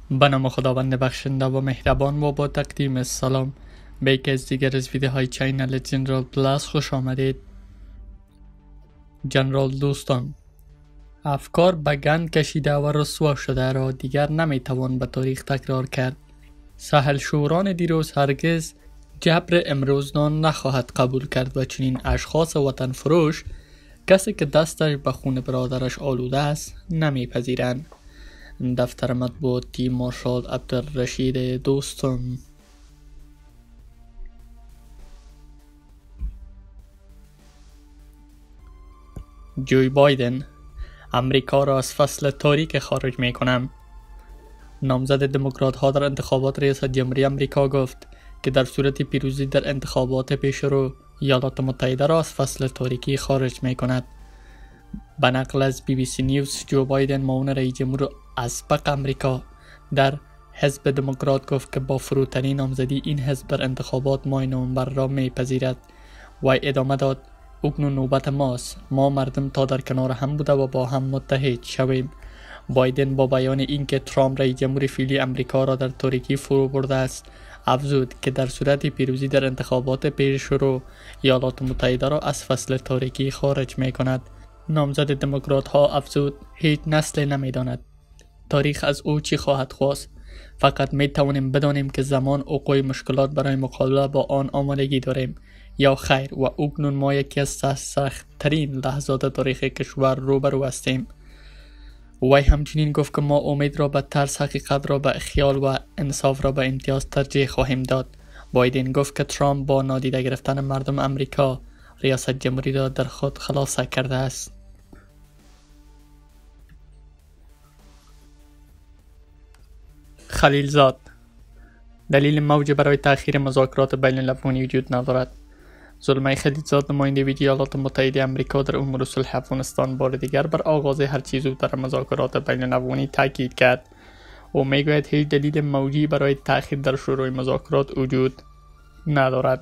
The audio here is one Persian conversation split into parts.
به نام خداوند بخشنده و مهربان و با تقدیم سلام به یکی از دیگر از ویدیوهای چینل جنرال پلاس خوش آمدید. جنرال دوستم، افکار به گند کشیده و رسوا شده را دیگر نمیتوان به تاریخ تکرار کرد. ساحل شوران دیروز هرگز جبر امروزنان نخواهد قبول کرد و چنین اشخاص وطن فروش کسی که دستش به خون برادرش آلوده است نمیپذیرند. دفتر مطبوعاتی مارشال عبدالرشید دوستم. جو بایدن، امریکا را از فصل تاریک خارج می کنم. نامزد دموکرات ها در انتخابات ریاست جمهوری امریکا گفت که در صورت پیروزی در انتخابات پیشرو ایالات متحده را از فصل تاریکی خارج می کند. به نقل از BBC نیوز، جو بایدن معاون رئیس جمهور اسبق امریکا در حزب دموکرات گفت که با فروتنی نامزدی این حزب در انتخابات ماه نوامبر را میپذیرد. وی ادامه داد: اکنون نوبت ماست، ما مردم تا در کنار هم بوده و با هم متحد شویم. بایدن با بیان اینکه ترامپ رئیس جمهور فعلی امریکا را در تاریکی فرو برده است افزود که در صورت پیروزی در انتخابات پیشرو ایالات متحده را از فصل تاریکی خارج می کند. نامزد دموکرات ها افزود: هیچ نسل نمیداند تاریخ از او چی خواهد خواست، فقط می توانیم بدانیم که زمان وقوع مشکلات برای مقابله با آن آمادگی داریم یا خیر، و اکنون ما یکی از سخت‌ترین لحظات تاریخ کشور روبرو هستیم. وی همچنین گفت که ما امید را به ترس، حقیقت را به خیال و انصاف را به امتیاز ترجیح خواهیم داد. بایدن گفت که ترامپ با نادیده گرفتن مردم امریکا ریاست جمهوری را در خود خلاصه کرده است. خلیلزاد: دلیل موجه برای تأخیر مذاکرات بین المللی وجود ندارد. زلمه خلیلزاد، نماینده ایالات متحده امریکا در امور صلح افغانستان، بار دیگر بر آغاز هر چیز زودتر مذاکرات بین المللی تاکید کرد. او میگوید هیچ دلیل موجی برای تأخیر در شروع مذاکرات وجود ندارد.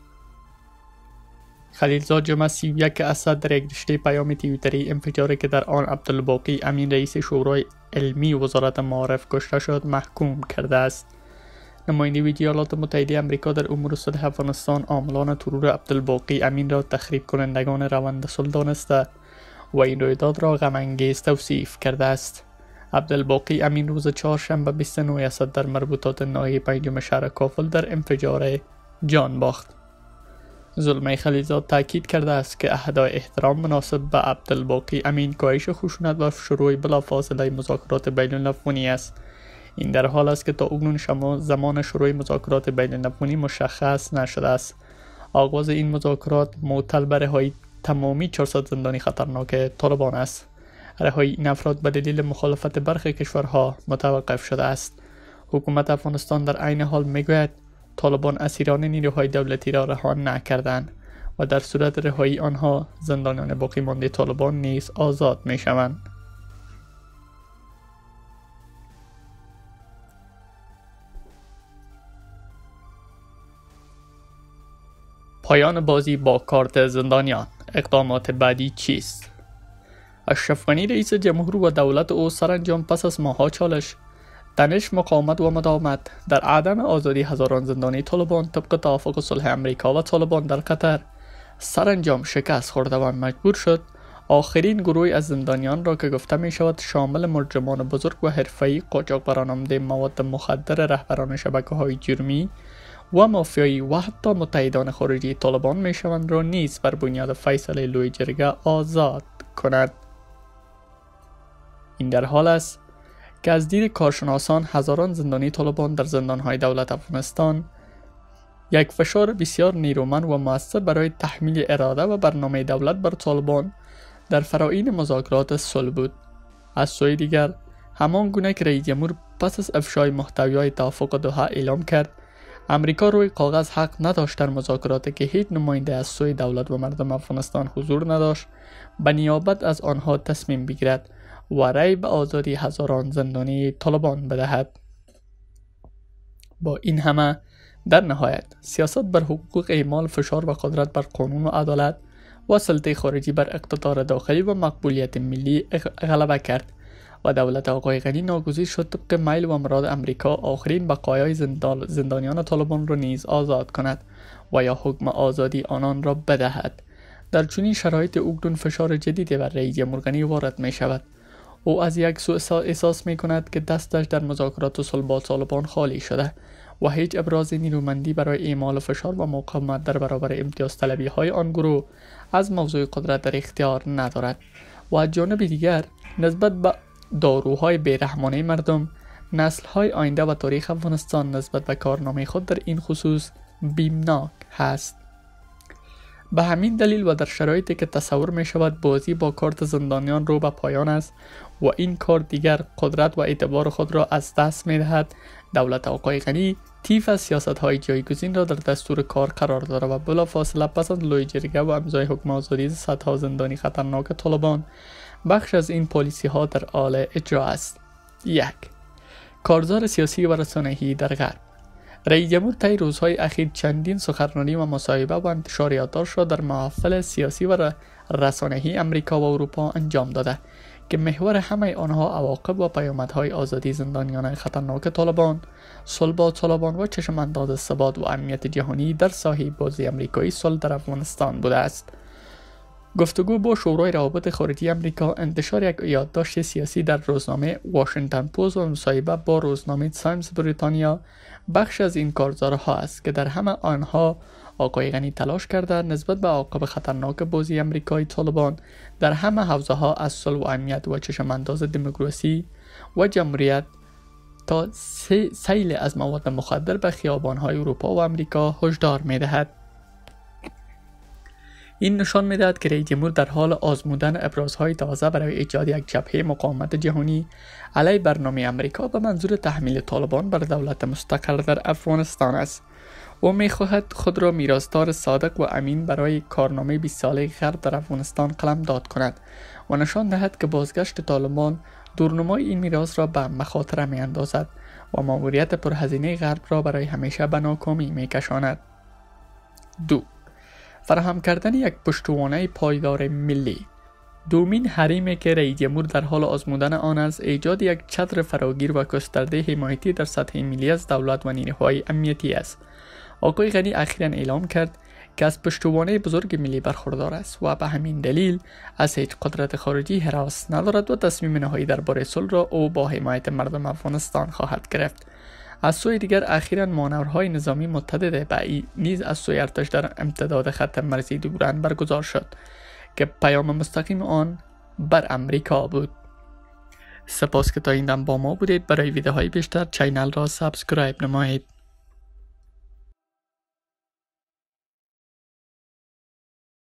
خلیلزاد جمعه 31 اسد در یک رشته پیام توییتری انفجاری که در آن عبدالباقی امین رئیس شورای علمی وزارت معارف کشته شد محکوم کرده است. نماینده ایالات متحده امریکا در امور صلح افغانستان عاملان ترور عبدالباقی امین را تخریب کنندگان روند صلح دانسته و این رویداد را غم انگیز توصیف کرده است. عبدالباقی امین روز چهارشنبه 29 اسد در مربوطات ناحیه پنجم شهر کابل در انفجار جان باخت. زلمه خلیلزاد تاکید کرده است که اهدای احترام مناسب به عبدالباقی امین کاهش خشونت و شروع بلافاصله مذاکرات بین المللی است. این در حال است که تا اکنون زمان شروع مذاکرات بین المللی مشخص نشده است. آغاز این مذاکرات معطل به رهایی تمامی 400 زندانی خطرناک طالبان است. رهایی این افراد به دلیل مخالفت برخی کشورها متوقف شده است. حکومت افغانستان در عین حال میگوید طالبان اسیران نیروهای دولتی را رها نکردند و در صورت رهایی آنها زندانیان باقی مانده طالبان نیز آزاد می شوند. پایان بازی با کارت زندانیان، اقدامات بعدی چیست؟ اشرف غنی رئیس جمهور و دولت او سرانجام پس از ماه‌ها چالش، تنش، مقاومت و مداومت در عدم آزادی هزاران زندانی طالبان طبق توافق صلح امریکا و طالبان در قطر سرانجام شکست خورده و مجبور شد آخرین گروه از زندانیان را که گفته می شود شامل مجرمان بزرگ و حرفه‌ای، قاچاقبران عمده مواد مخدر، رهبران شبکه‌های جرمی و مافیایی و حتی متحدان خارجی طالبان می شوند را نیز بر بنیاد فیصله لوی جرگه آزاد کند. این در حال است که از دید کارشناسان هزاران زندانی طالبان در زندانهای دولت افغانستان یک فشار بسیار نیرومند و مؤثر برای تحمیل اراده و برنامه دولت بر طالبان در فرایین مذاکرات صلح بود. از سوی دیگر، همان گونه که رئیس جمهور پس از افشای محتویات توافق دوحه اعلام کرد امریکا روی کاغذ حق نداشت در مذاکراتی که هیچ نماینده از سوی دولت و مردم افغانستان حضور نداشت به نیابت از آنها تصمیم بگیرد و رأی به آزادی هزاران زندانی طالبان بدهد. با این همه در نهایت سیاست بر حقوق اعمال فشار و قدرت بر قانون و عدالت و سلطه خارجی بر اقتدار داخلی و مقبولیت ملی غلبه کرد و دولت آقای غنی ناگزیر شد طبق میل و مراد امریکا آخرین بقایای زندانیان طالبان را نیز آزاد کند و یا حکم آزادی آنان را بدهد. در چنین شرایط اوکراین فشار جدیدی بر رئیس جمهور غنی وارد می شود. او از یک سو احساس می کند که دستش در مذاکرات صلح با طالبان خالی شده و هیچ ابراز نیرومندی برای اعمال فشار و مقاومت در برابر امتیاز طلبی های آن گروه از موضوع قدرت در اختیار ندارد و از جانب دیگر نسبت به داروهای بیرحمانه مردم، نسل‌های آینده و تاریخ افغانستان نسبت به کارنامه خود در این خصوص بیمناک هست. به همین دلیل و در شرایطی که تصور می شود بازی با کارت زندانیان رو به پایان است و این کار دیگر قدرت و اعتبار خود را از دست می دهد، دولت آقای غنی طیف از سیاست‌های جایگزین را در دستور کار قرار داده و بلافاصله پس از لوی جرگه و امضای حکم آزادی صدها زندانی خطرناک طالبان، بخش از این پالیسی ها در حال اجرا است. 1. کارزار سیاسی و رسانه‌ای در غرب. رئیس جمهور طی روزهای اخیر چندین سخنرانی و مصاحبه و انتشار یادداشت را در محافل سیاسی و رسانه‌ای امریکا و اروپا انجام داده که محور همه آنها عواقب و پیامدهای آزادی زندانیان خطرناک طالبان، صلح با طالبان و چشمانداز ثبات و امنیت جهانی در ساحه بازی امریکایی صلح در افغانستان بوده است. گفتگو با شورای روابط خارجی امریکا، انتشار یک یادداشت سیاسی در روزنامه واشنگتن پست و مصاحبه با روزنامه تایمز بریتانیا بخش از این کارزارها است که در همه آنها آقای غنی تلاش کرده نسبت به عواقب خطرناک بازی امریکایی طالبان در همه حوزه ها از صلح و امنیت و چشمانداز دموکراسی و جمهوریت تا سیل از مواد مخدر به خیابان‌های اروپا و امریکا هشدار می‌دهد. این نشان می‌دهد که رئیس جمهور در حال آزمودن ابرازهای تازه برای ایجاد یک جبهه مقاومت جهانی علیه برنامه امریکا به منظور تحمیل طالبان بر دولت مستقل در افغانستان است. او می‌خواهد خود را میراثدار صادق و امین برای کارنامه 20 ساله غرب در افغانستان قلمداد کند و نشان دهد که بازگشت طالبان دورنمای این میراث را به مخاطره می‌اندازد و ماموریت پرهزینه غرب را برای همیشه به ناکامی می‌کشاند. 2. فراهم کردن یک پشتوانه پایدار ملی. دومین حریمی که رئیس جمهور در حال آزمودن آن است، ایجاد یک چتر فراگیر و گسترده حمایتی در سطح ملی از دولت و نیروهای امنیتی است. آقای غنی اخیراً اعلام کرد که از پشتوانه بزرگ ملی برخوردار است و به همین دلیل از هیچ قدرت خارجی هراس ندارد و تصمیم نهایی درباره صلح را او با حمایت مردم افغانستان خواهد گرفت. از سوی دیگر اخیراً مانورهای نظامی متعدد بعید نیز از سوی ارتش در امتداد خط مرزی دوبرند برگزار شد که پیام مستقیم آن بر امریکا بود. سپاس که تا این دم با ما بودید. برای ویدیوهای بیشتر چینل را سابسکرایب نمایید.